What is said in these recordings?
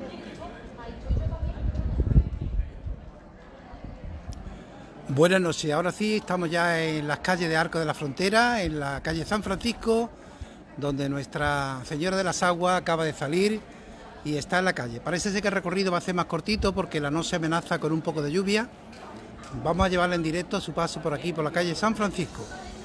Buenas noches, ahora sí estamos ya en las calles de Arco de la Frontera, en la calle San Francisco, donde Nuestra Señora de las Aguas acaba de salir y está en la calle. Parece ser que el recorrido va a ser más cortito porque la noche amenaza con un poco de lluvia. Vamos a llevarla en directo a su paso por aquí, por la calle San Francisco.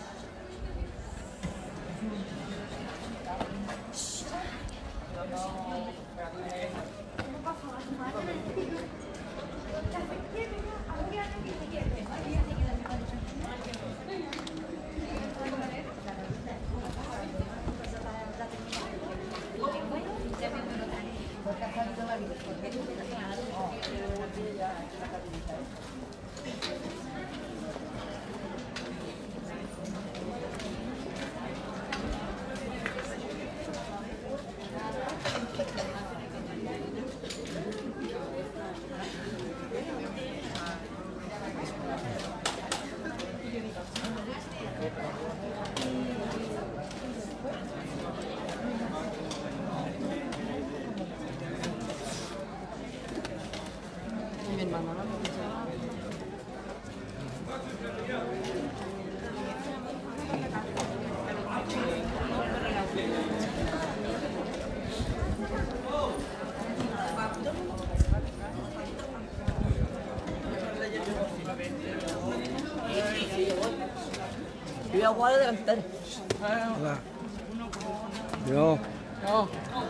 Yo voy a delantero. Hola. Yo. No.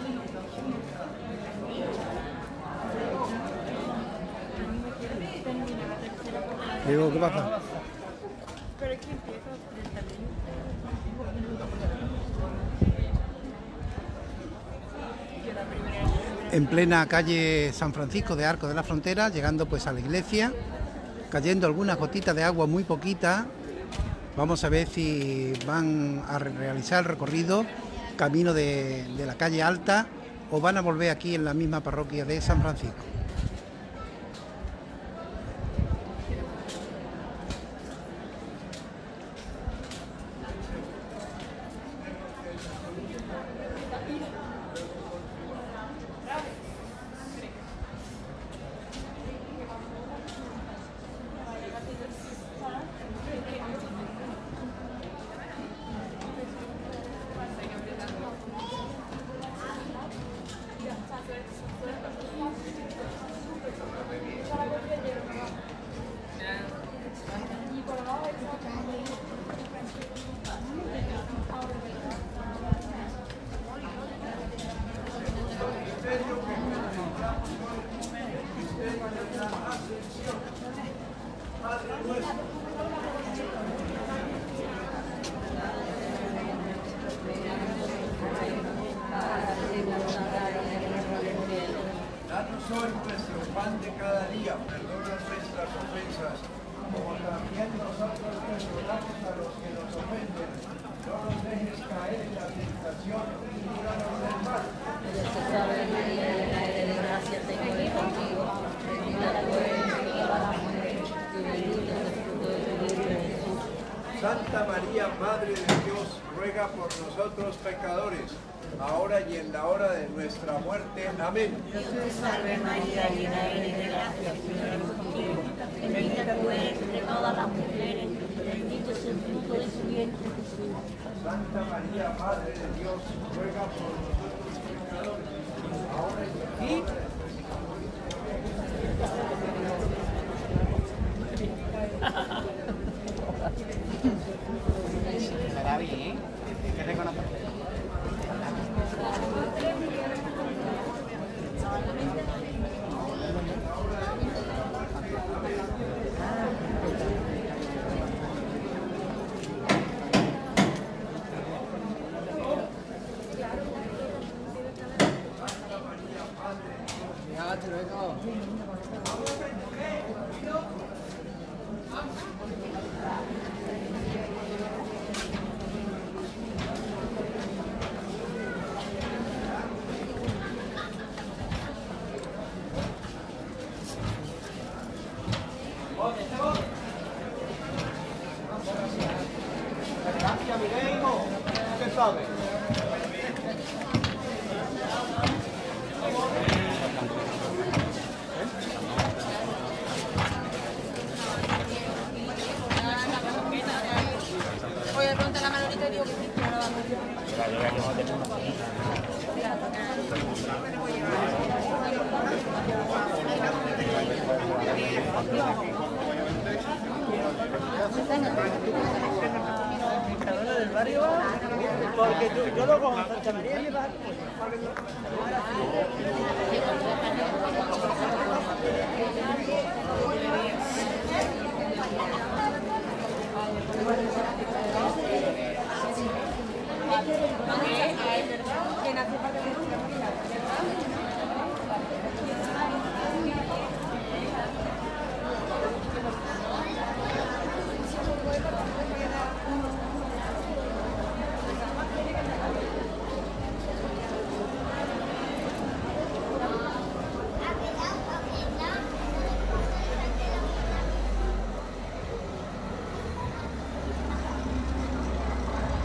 Digo, ¿qué pasa? En plena calle San Francisco de Arco de la Frontera, llegando pues a la iglesia, cayendo algunas gotitas de agua muy poquitas. Vamos a ver si van a realizar el recorrido camino de la calle Alta o van a volver aquí en la misma parroquia de San Francisco. Danos hoy nuestro pan de cada día, perdona nuestras ofensas, como también nosotros perdonamos a los que nos ofenden. No nos dejes caer en la tentación y líbranos del mal. Dios te salve María, llena eres de gracia, el Señor es contigo. Bendita tú eres entre todas las mujeres y bendito es el fruto de tu vientre Jesús. Santa María, Madre de Dios, ruega por nosotros pecadores, ahora y en la hora de nuestra muerte. Amén. Dios te salve María, llena eres de gracia, el Señor es contigo. Bendita tú eres entre todas las mujeres, bendito es el fruto de tu vientre Jesús. Santa María, Madre de Dios, ruega por nosotros pecadores, ahora y en la hora de nuestra Estará bien, hay que reconocer. Hasta luego. Gracias, mi hijo. ¿Qué sabe? Rosario va, porque yo lo cojo a Santa María y me bajo.